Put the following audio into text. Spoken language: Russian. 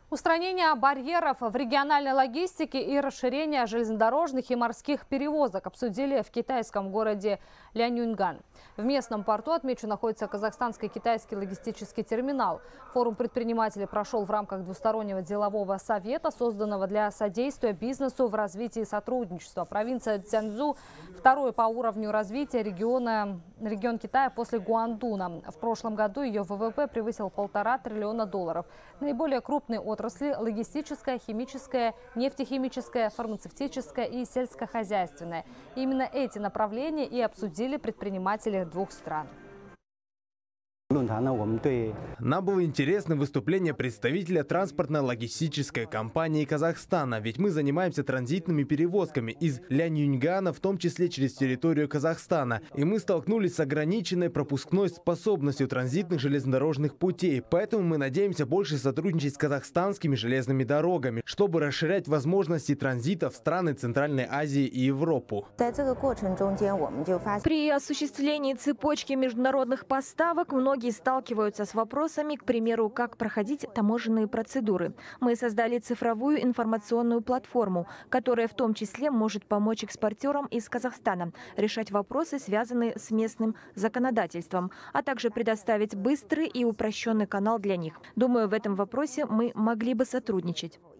Устранение барьеров в региональной логистике и расширение железнодорожных и морских перевозок обсудили в китайском городе Ляньюньган. В местном порту, отмечу, находится казахстанско-китайский логистический терминал. Форум предпринимателей прошел в рамках двустороннего делового совета, созданного для содействия бизнесу в развитии сотрудничества. Провинция Цзянцзу – второй по уровню развития регион Китая после Гуандуна. В прошлом году ее ВВП превысил $1,5 триллиона. Наиболее крупные отрасли – логистическая, химическая, нефтехимическая, фармацевтическая и сельскохозяйственная. Именно эти направления и обсудили предприниматели двух стран. Нам было интересно выступление представителя транспортно-логистической компании Казахстана, ведь мы занимаемся транзитными перевозками из Ляньюньгана, в том числе через территорию Казахстана. И мы столкнулись с ограниченной пропускной способностью транзитных железнодорожных путей. Поэтому мы надеемся больше сотрудничать с казахстанскими железными дорогами, чтобы расширять возможности транзита в страны Центральной Азии и Европу. При осуществлении цепочки международных поставок многие сталкиваются с вопросами, к примеру, как проходить таможенные процедуры. Мы создали цифровую информационную платформу, которая в том числе может помочь экспортерам из Казахстана решать вопросы, связанные с местным законодательством, а также предоставить быстрый и упрощенный канал для них. Думаю, в этом вопросе мы могли бы сотрудничать.